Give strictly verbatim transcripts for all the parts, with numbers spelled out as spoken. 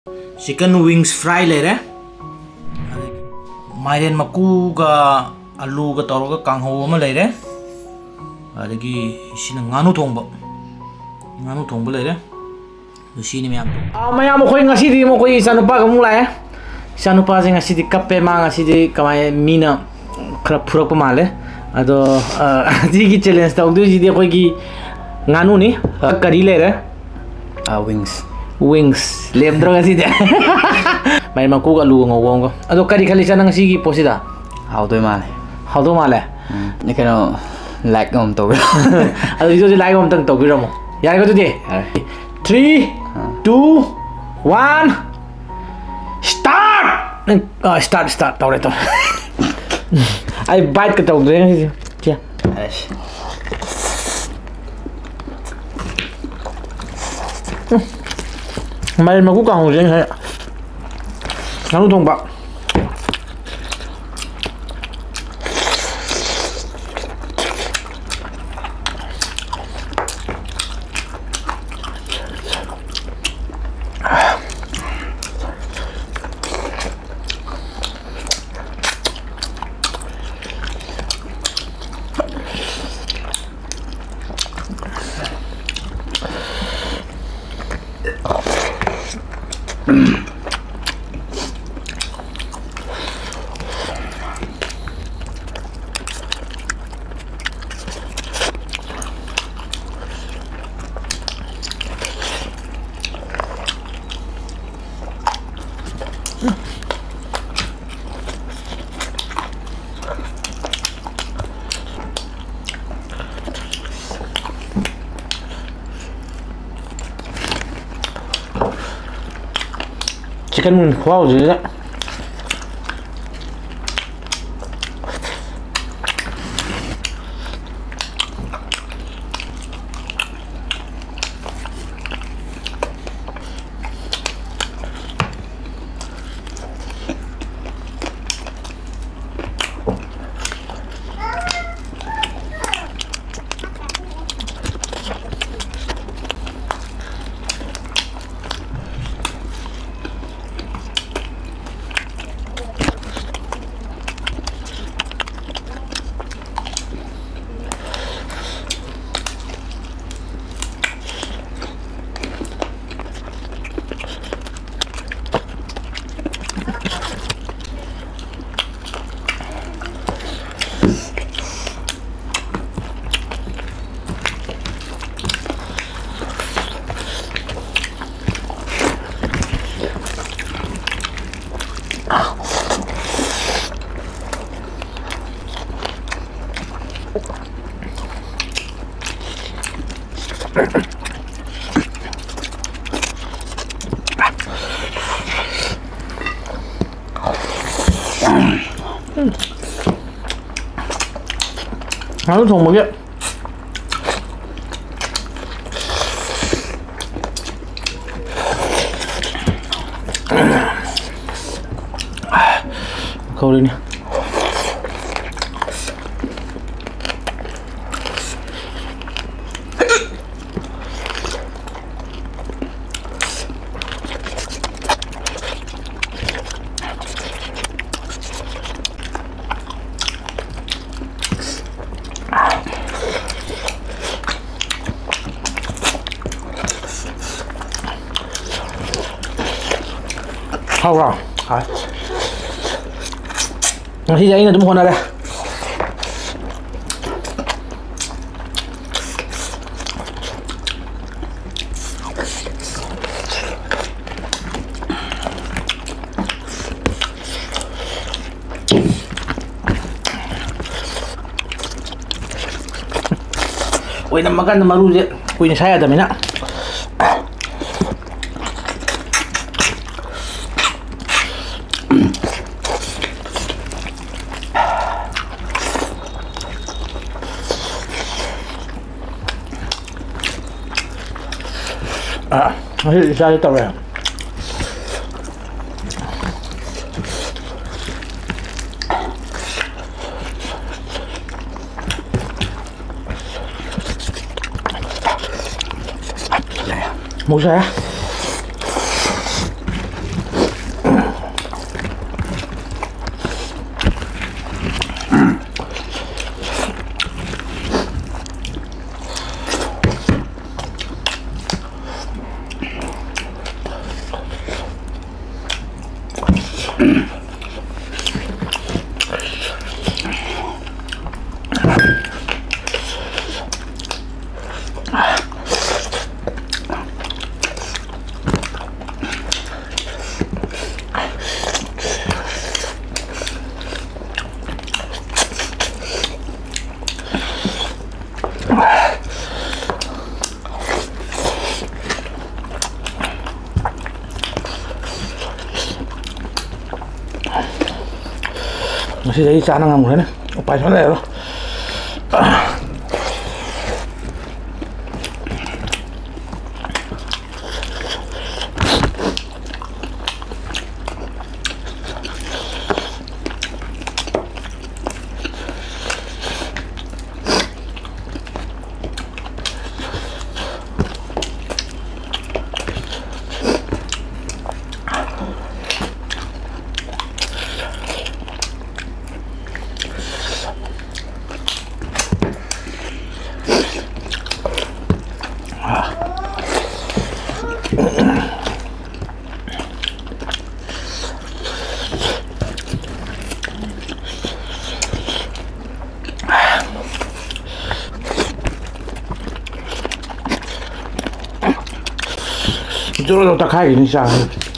chicken wings fry lere mairen maku ga alu ga toro ga kangho ma lere adagi sina nganu thongba nganu thongba lere sini mayam a mayam khoi ngasi di mo khoi sanupa ga mung lae sanupa je ngasi di kappe ma ngasi di kamai mina khra phurak pa male ado ji gi challenge ta du ji di khoi gi nganu ni kari lere a wings wings lem dro ngasi de mai ma ku ga lu ngo ngo ado kari khali sana ngasi gi posida how do male how do male ni kano like om to ado jo ji like om tang to gi ramo yai ko tu de three two one start uh, start start tau re tau ai bite ka tau de chia mai mà cũng còn riêng hay nấu thùng bạc chicken wing wow gì đấy nấu thùng một cái khâu lên nè hao rồi hả khi giấy là đúng không đây oi na makan na maru je kuy saya ada mina à nó hiện ra cái tàu này một xe Masih jadi sana nggak mungkin, upaya sana ya lo. Itu lo tak kaya ni sah.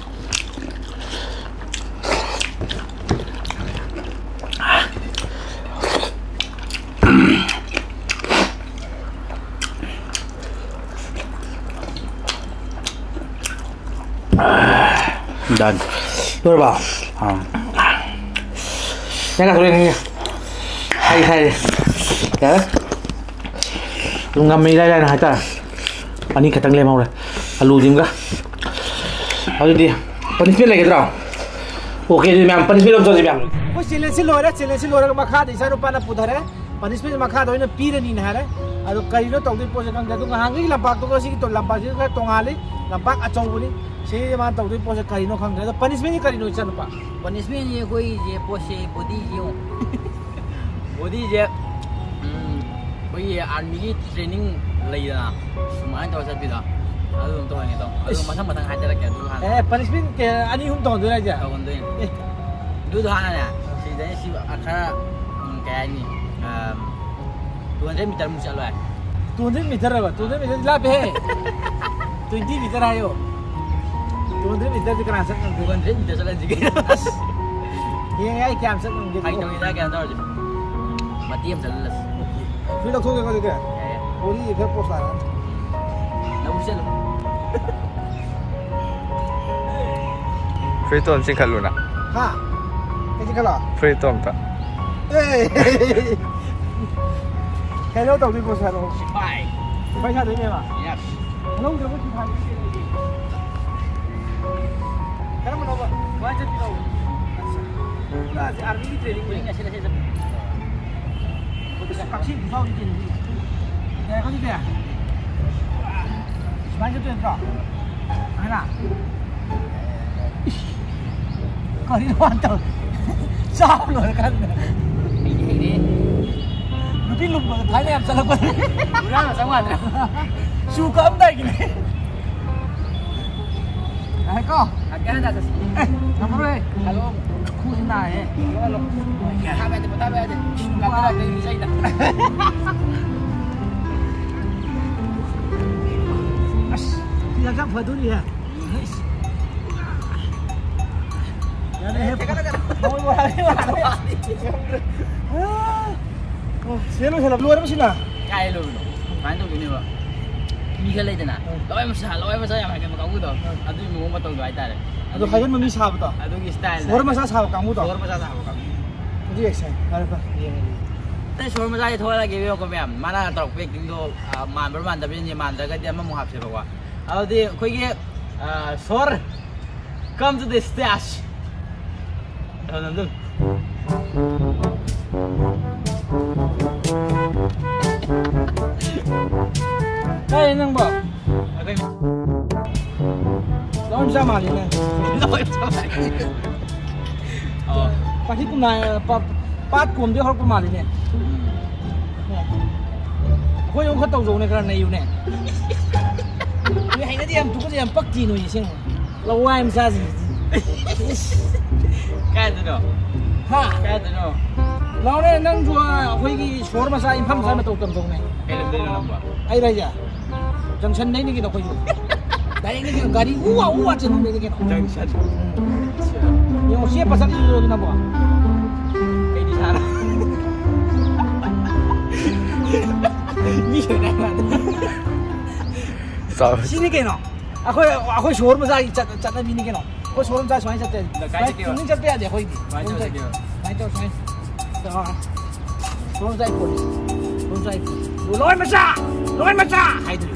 Done. Betul ba? Um, Jangan tulis ni. Hai hai. Ya. Lu ngambil dah dah nak. Ani katang lemau dah. Alu dim ka. Alu dia. Punishment lagi terang. Okay jadi memang punishment untuk jadi memang. Kau challenge si lora, challenge si lora makha di sana rupa na pudar hai. Punishment makha tu ini pira ni nah hai. Aduh kali itu tahu tu pose kang jatuh ngahangi lampak tu kasi itu lampak itu kan tongali lampak acau buli. Si mana tahu tu pose kali itu kang jatuh punishment ni kali itu sana pak. Punishment ni koi je pose body je. Body je. Hmm. Koi army training lagi dah. Semua itu saya pilih. Aduh untuk yang itu. Aduh macam macam hajar lagi dulu han. Eh punishment ke ani hum tahu tu aja. Tahu tu ini. Dulu han ada. Si jadi si akara kayak ni. dua ratus meter muncul lah. dua ratus meter apa? dua ratus meter lah be. dua puluh meter ayo. dua ratus meter di kerana sangat. dua ratus meter salah juga. Yang ay kiam sangat gitu. Hai tahu kita kan tahu je. Mati am salah. Feel aku tu kau tu. Ori itu pos lah. Dah muncul. Free tom sih kalau nak. Ha. Kecik kalau. Free tom tak. Eh. Hello tahu tu pos hello. Bye. Bye cakap ni mah. Yes. Hello kita pun cakap ni. Kenapa mana buat? Buat je tahu. Nah, si army ni training Boleh ni. nggak sila sila. Kaksi tahu ni ni. Dah kau dia. Sebanyak tu yang kau. Mana? Kau ni mantap. Sah loh kan. Ini ini. Tapi lu tanya yang salah kau. Kurang sama ada. Suka apa gini? Eh kau. Agak ada atas. Eh, apa boleh? Kalau Aku senang eh. kalau tahu ada tahu ada. Kalau ada dari saya dah. Tidak kan peduli ya. Ya deh. Mau buat apa? Oh, siapa yang luar apa sih lah? Kaya lo lo. Mantu gini ba. Ni kalau itu nak. Lawai masa, lawai masa yang macam kamu tu. Aduh mau betul tu ada. Aduh kalian mami sahab tu. Aduh style. Suara masa sahab kamu tu. Suara masa sahab kamu. Jadi eksan. Ada apa? Tapi suara masa itu orang lagi biar kau biam. Mana teruk pek tu man berman tapi ni man jaga dia memang muhab siapa. Aduh kau ini suara come to the stash. Aduh. Hey, nang ba? Lawan sama ni kan? Lawan sama. Oh. Pasti pun na pat kum dia hor pun mali ni. Kau yang kau tahu zone kerana you ni. Ni hai nanti yang tu kau yang pak jinu ni sih. Lawan masa sih. ꯀꯥꯏꯗꯅꯣ ꯍꯥ ꯀꯥꯏꯗꯅꯣ ꯂꯥꯎꯅꯦ ꯅꯪꯁꯨ ꯑꯩꯈꯣꯏꯒꯤ ꯁꯣꯔ ꯃꯆꯥ ꯏꯝꯐꯥꯜ ꯃꯆꯥ ꯃꯇꯧ ꯇꯝꯗꯧꯅꯦ ꯀꯩ ꯂꯝꯗꯩꯅꯣ ꯅꯪꯕꯣ ꯑꯩ ꯔꯥꯏꯖ ꯖꯪꯁꯟꯗꯩꯅꯤ ꯀꯩꯅꯣ ꯑꯩꯈꯣꯏꯁꯨ ꯗꯥꯏꯔꯦꯛꯅꯤ ꯀꯩꯅꯣ ꯒꯥꯔꯤ ꯎ ꯋꯥ ꯎ ꯋꯥ ꯆꯦꯟꯐꯝꯗꯩꯅꯤ ꯀꯩꯅꯣ ꯖꯪꯁꯟ ꯌꯦꯡꯉꯣ ꯆꯦꯞꯄ ꯆꯠꯂꯤꯗꯨ ꯑꯗꯨꯅꯕꯣ ꯀꯩꯗꯤ ꯁꯥꯔ ꯃꯤ sini keno aku aku showroom masa chatna bini keno aku showroom masa soalnya chat ini chat ya deh aku ini main tuh main showroom masa iPhone showroom masa iPhone loan masa loan masa hai dulu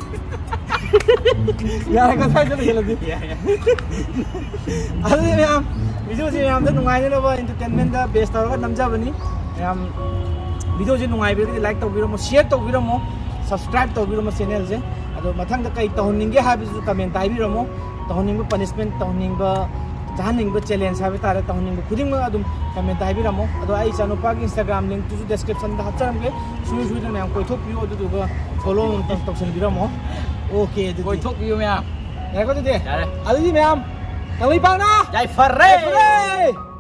ya kan saya dulu lagi ya ya ada ni memang video sih memang tu nungai ni loh entertainment dah best tau kan namja bani memang video sih nungai beri like tau beri mo share tau beri mo subscribe tau beri mo channel je अदो मथंग कई तहनिंगे हाबिसु comment ताइबिरमो तहनिंग punishment तहनिंग जहानिंग challenge हाबि तारे तहनिंग खुदिंग अदुम कमेंट ताइबिरमो अदो आई चानुपा की इंस्टाग्राम लिंक तुसु डिस्क्रिप्शन दा हचरमगे सुइ सुइ ना मैम कोइथोक पियो अदुदुगा फॉलो तक्सन बिरमो ओके अदु कोइथोक पियो मैम याको दे अदुदि मैम कलई पाना जाय फर्रे